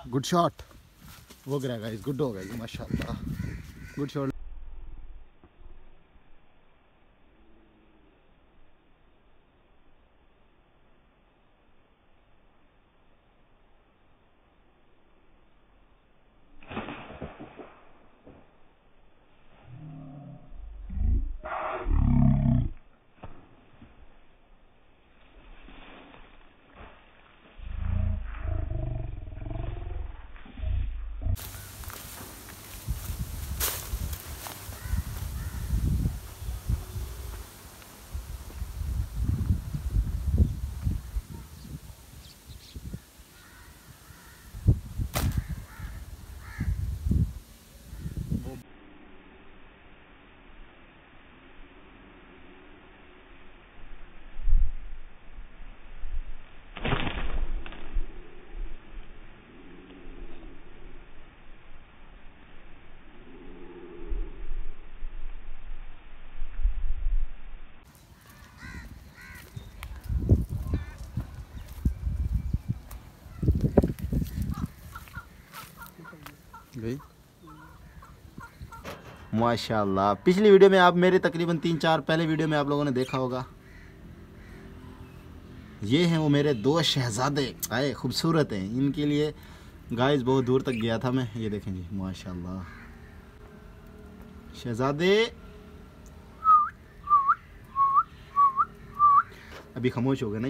Good shot, वो गिरा guys, good हो गया माशाल्लाह, गुड शॉट। गई माशाल्लाह। पिछली वीडियो में आप मेरे तकरीबन 3-4 पहले वीडियो में आप लोगों ने देखा होगा। ये हैं वो मेरे 2 शहजादे आए, खूबसूरत हैं। इनके लिए गाइस बहुत दूर तक गया था मैं। ये देखें जी माशाल्लाह शहजादे। अभी खामोश हो गए ना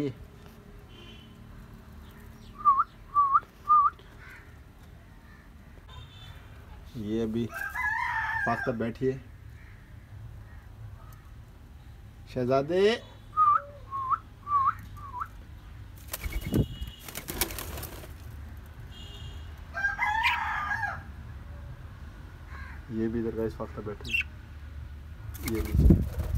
ये अभी पाक तक बैठिए शहजादे। ये भी इधर गाइस पाक तक बैठे। ये भी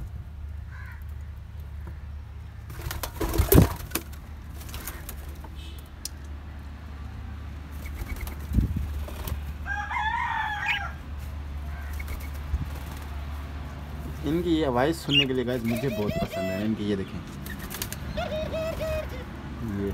इनकी ये आवाज़ सुनने के लिए गाइस मुझे बहुत पसंद है इनकी। ये देखें ये।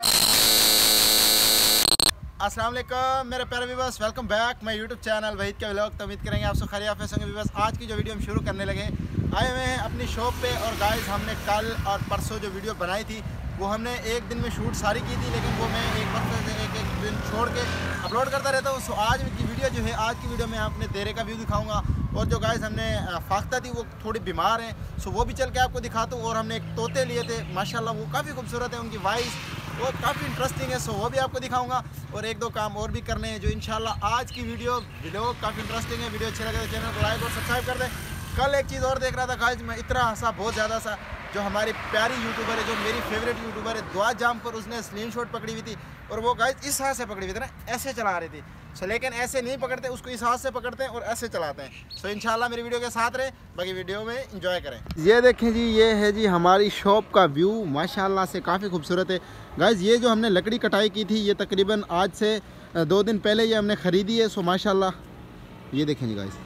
अस्सलाम वालेकुम मेरे प्यारे viewers, welcome back my YouTube channel Waheed के व्लॉग। तो उम्मीद करेंगे आप सब खैरियत से होंगे व्यूअर्स। आज की जो वीडियो हम शुरू करने लगे, आए हुए हैं अपनी शॉप पे। और गाइस हमने कल और परसों जो वीडियो बनाई थी वो हमने एक दिन में शूट सारी की थी, लेकिन वो मैं एक हफ्ते से एक दिन छोड़ के अपलोड करता रहता हूँ। सो आज की वीडियो जो है, आज की वीडियो में आपने देरे का व्यू दिखाऊंगा। और जो गाइस हमने फाख्ता थी वो थोड़ी बीमार हैं, सो वो भी चल के आपको दिखाता हूँ। और हमने एक तोते लिए थे माशाल्लाह, वो काफ़ी खूबसूरत है, उनकी वॉइस वो काफ़ी इंटरेस्टिंग है। सो वो भी आपको दिखाऊंगा। और 1-2 काम और भी करने हैं जो इंशाल्लाह आज की वीडियो काफ़ी इंटरेस्टिंग है। वीडियो अच्छी लगे तो चैनल को लाइक और सब्सक्राइब कर दें। कल एक चीज़ और देख रहा था गाइस, मैं इतना हंसा बहुत ज़्यादा सा। जो हमारी प्यारी यूट्यूबर है, जो मेरी फेवरेट यूट्यूबर है दुआ जाम पर, उसने स्क्रीन शॉट पकड़ी हुई थी। और वो गाइस इस हाथ से पकड़ी हुई थी ना, ऐसे चला रही थी। सो लेकिन ऐसे नहीं पकड़ते उसको, इस हाथ से पकड़ते हैं और ऐसे चलाते हैं। सो इंशाल्लाह मेरी वीडियो के साथ रहे, बाकी वीडियो में एंजॉय करें। ये देखें जी, ये है जी हमारी शॉप का व्यू माशाल्लाह से काफ़ी खूबसूरत है गाइस। ये जो हमने लकड़ी कटाई की थी, ये तकरीबन आज से 2 दिन पहले ये हमने ख़रीदी है। सो माशाल्लाह ये देखें जी गाइस,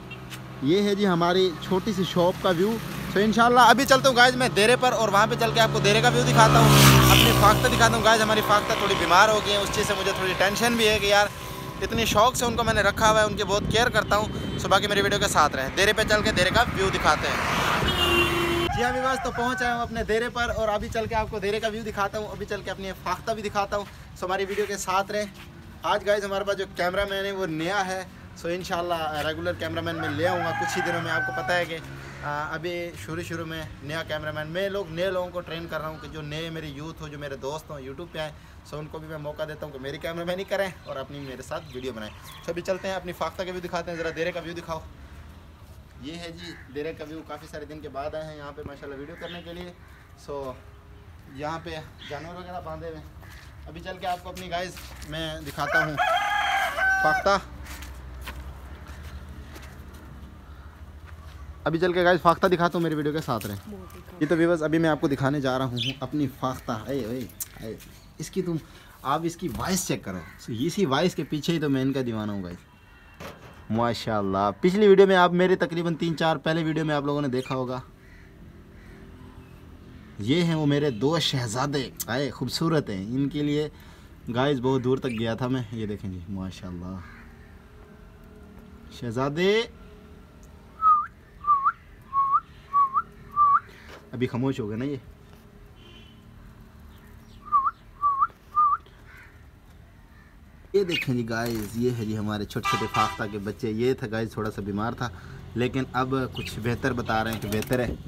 ये है जी हमारी छोटी सी शॉप का व्यू। तो इंशाल्लाह अभी चलता हूँ गाइस मैं देरे पर, और वहाँ पे चल के आपको देरे का व्यू दिखाता हूँ, अपनी फाख्ता दिखाता हूँ। गाइस हमारी फाख्ता थोड़ी बीमार हो गई है, उस चीज़ से मुझे थोड़ी टेंशन भी है कि यार इतनी शौक से उनको मैंने रखा हुआ है, उनकी बहुत केयर करता हूँ। सो बाकी मेरी वीडियो के साथ रहें, देरे पे चल के देरे का व्यू दिखाते हैं। जी अभी बस तो पहुँच आया हूँ अपने देरे पर, और अभी चल के आपको देरे का व्यू दिखाता हूँ, अभी चल के अपनी फाख्ता भी दिखाता हूँ। सो हमारी वीडियो के साथ रहें। आज गाइस हमारे पास जो कैमरा मैन है वो नया है। सो इंशाल्लाह रेगुलर कैमरामैन मैं ले आऊँगा कुछ ही दिनों में। आपको पता है कि अभी शुरू में नया कैमरामैन मैं नए लोगों को ट्रेन कर रहा हूँ कि जो नए मेरे यूथ हो, जो मेरे दोस्त हों यूट्यूब पे आए। सो उनको भी मैं मौका देता हूँ कि मेरी कैमरामैन ही करें और अपनी मेरे साथ वीडियो बनाएं। सो अभी चलते हैं अपनी फाख्ता का व्यू दिखाते हैं। ज़रा देरे का व्यू दिखाओ। ये है जी देरे का व्यू। काफ़ी सारे दिन के बाद आए हैं यहाँ पर माशाल्लाह वीडियो करने के लिए। सो यहाँ पर जानवर वगैरह बांधे हुए। अभी चल के आपको अपनी गाइस मैं दिखाता हूँ फाख्ता। अभी चल के गाइस फाख्ता दिखाता हूँ, मेरी वीडियो के साथ रहें। ये तो व्यूअर्स अभी मैं आपको दिखाने जा रहा हूँ अपनी फाख्ता। अरे इसकी तुम आप इसकी वॉइस चेक करो। इसी वॉइस के पीछे ही तो मैं इनका दीवाना हूँ गाइस माशाल्लाह। पिछली वीडियो में आप मेरे तकरीबन 3-4 पहले वीडियो में आप लोगों ने देखा होगा। ये हैं वो मेरे 2 शहजादे आए, खूबसूरत हैं। इनके लिए गाइस बहुत दूर तक गया था मैं। ये देखें जी माशाल्लाह शहजादे अभी खामोश हो गए ना ये देखें जी गाइस, ये है जी हमारे छोटे छोटे फाख्ता के बच्चे। ये था गाइस थोड़ा सा बीमार था, लेकिन अब कुछ बेहतर बता रहे हैं कि बेहतर है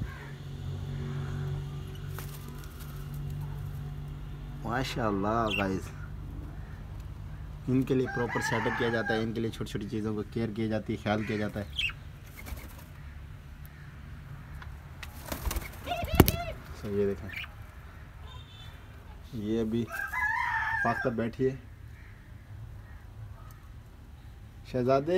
माशाल्लाह। गाइस इनके लिए प्रॉपर सेटअप किया जाता है, इनके लिए छोटी छोटी चीज़ों को केयर की जाती है, ख्याल किया जाता है। तो ये देखें, ये अभी फाख्ता बैठी है। शहजादे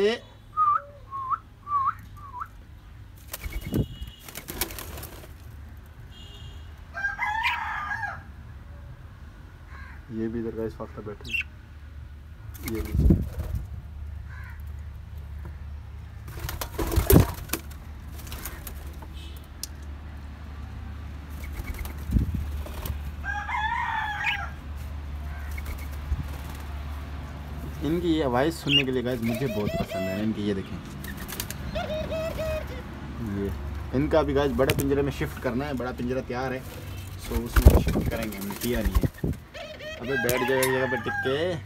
ये भी इधर गाइस फाख्ता बैठे, ये भी इनकी ये आवाज़ सुनने के लिए गाइस मुझे बहुत पसंद है इनकी। ये देखें, ये इनका भी गाइस बड़े पिंजरे में शिफ्ट करना है, बड़ा पिंजरा तैयार है, सो उसमें शिफ्ट करेंगे। हमने किया नहीं है, अबे बैठ जाए जगह पर टिक के।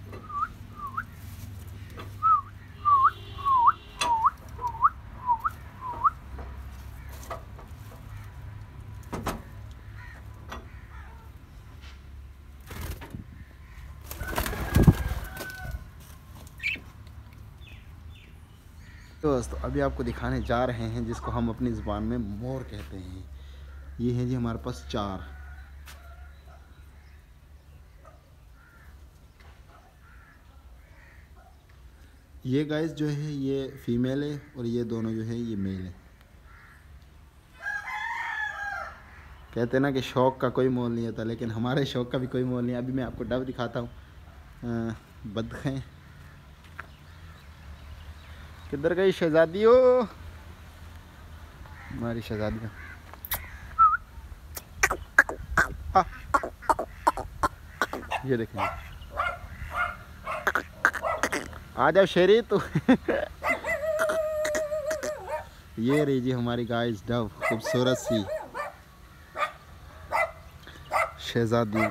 दोस्तों अभी आपको दिखाने जा रहे हैं जिसको हम अपनी ज़ुबान में मोर कहते हैं। ये है जी हमारे पास 4। ये गाइस जो है ये फीमेल है और ये दोनों जो है ये मेल है। कहते हैं ना कि शौक़ का कोई मोल नहीं होता, लेकिन हमारे शौक़ का भी कोई मोल नहीं है। अभी मैं आपको डब दिखाता हूँ। बदखें किधर गई शहजादियों, हमारी शहजादियाँ। ये देखें, आ जाओ शेरी तो। ये रही जी हमारी गाइस डव, खूबसूरत सी शहजादी।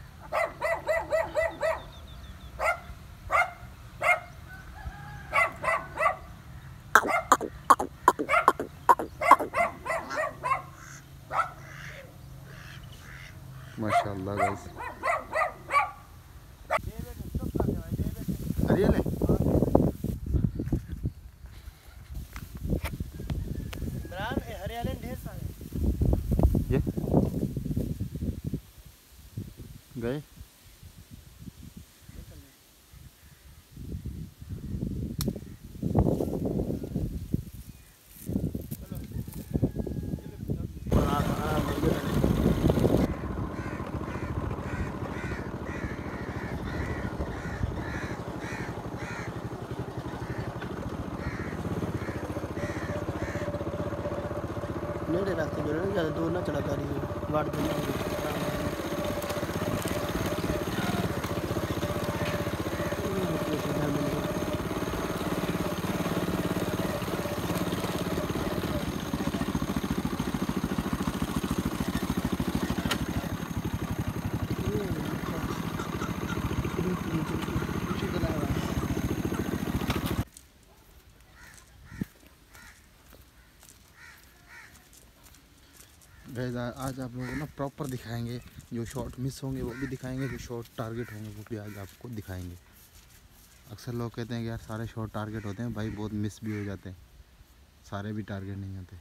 माशाल्लाह गाइस, हरियाले ढेर सारे ये गए। नेड़े रास्ते में ज़्यादा दूर ना चला कर रही है, वाट देना गाइस आज आप लोगों को ना प्रॉपर दिखाएंगे, जो शॉट मिस होंगे वो भी दिखाएंगे, जो शॉट टारगेट होंगे वो भी आज आपको दिखाएंगे। अक्सर लोग कहते हैं कि यार सारे शॉट टारगेट होते हैं, भाई बहुत मिस भी हो जाते हैं, सारे भी टारगेट नहीं होते।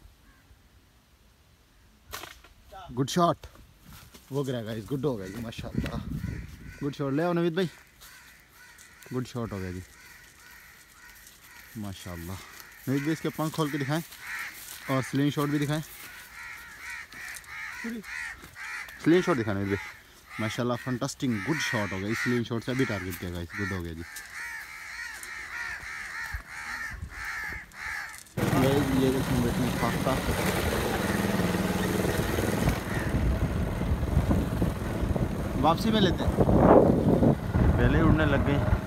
गुड शॉट, वो गिरा गाइस, गुड हो गया जी माशाल्लाह, गुड शॉट। ले आओ नवीद भाई, गुड शॉट हो गया जी माशाल्लाह। नवीद भाई इसके पंख खोल के दिखाएं और स्लिंग शॉट भी दिखाएं, स्लिंग शॉट दिखाने में माशाल्लाह फंटास्टिक गुड शॉट हो गया। स्लिंग शॉट से अभी टारगेट किया गाइस, गुड हो गया जी। ये देखें बेटे फाख्ता, वापसी में लेते हैं। होने लग गई।